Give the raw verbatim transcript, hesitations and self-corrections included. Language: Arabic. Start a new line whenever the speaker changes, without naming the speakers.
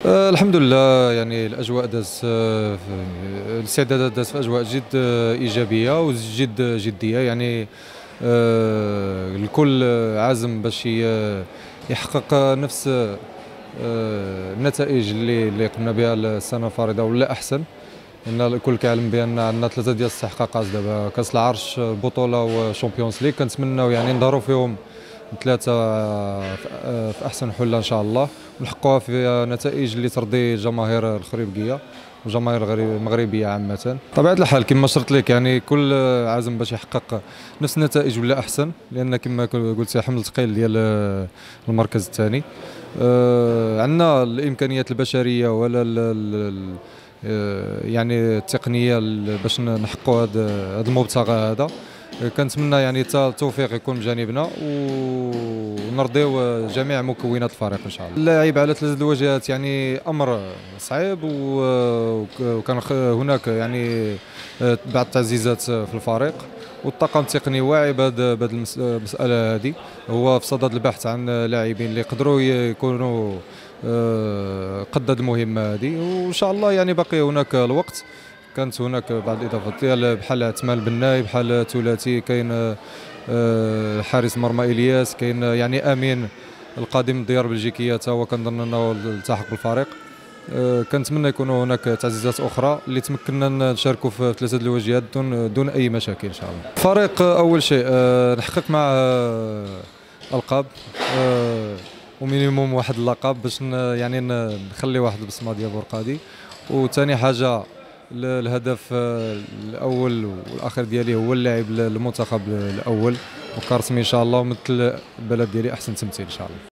آه، الحمد لله. يعني الاجواء دازت، آه، في- الاستعدادات دازت في اجواء جد آه، ايجابيه وجد جديه. يعني آه، الكل عازم باش ي- يحقق نفس آه، النتائج اللي اللي قمنا بها السنه الفارطه ولا احسن. لان الكل كيعلم بان عندنا ثلاثه ديال الاستحقاقات دابا: كاس العرش، البطوله، وشامبيونز ليغ. كنتمناو يعني نظهروا فيهم ثلاثة في أحسن حلة إن شاء الله، ونحققوها في نتائج اللي ترضي الجماهير الخريبكية والجماهير المغربية عامة. بطبيعة الحال كما شرت لك، يعني كل عازم باش يحقق نفس النتائج ولا أحسن، لأن كما قلت حمل ثقيل ديال المركز الثاني. عندنا الإمكانيات البشرية ولا ال ال يعني التقنية باش نحققوا هذا المبتغى هذا. كنتمنى يعني حتى التوفيق يكون بجانبنا ونرضيو جميع مكونات الفريق ان شاء الله. اللاعب على ثلاث الوجهات يعني امر صعيب، وكان هناك يعني بعض التعزيزات في الفريق، والطاقم التقني واعي بهذه المساله هذه. هو في صدد البحث عن لاعبين اللي يقدروا يكونوا آه، قد هذه المهمه هذه، وان شاء الله يعني باقي هناك الوقت. كانت هناك بعض الاضافات ديال بحال عثمان البناي، بحال ثلاثي، كاين آه، حارس مرمى الياس، كاين يعني امين القادم من الديار البلجيكيه حتى هو كنظن انه التحق بالفريق. آه، كنتمنى يكونوا هناك تعزيزات اخرى اللي تمكننا نشاركوا في ثلاثه الواجهات دون دون اي مشاكل ان شاء الله. الفريق آه، اول شيء آه، نحقق مع آه، القاب، آه، ومينيموم واحد اللقب باش يعني نخلي واحد البصمه ديال بورقادي. وثاني حاجه الهدف آه، الاول والاخير ديالي هو اللاعب المنتخب الاول وكرسمي ان شاء الله، ومثل البلد ديالي احسن تمثيل ان شاء الله.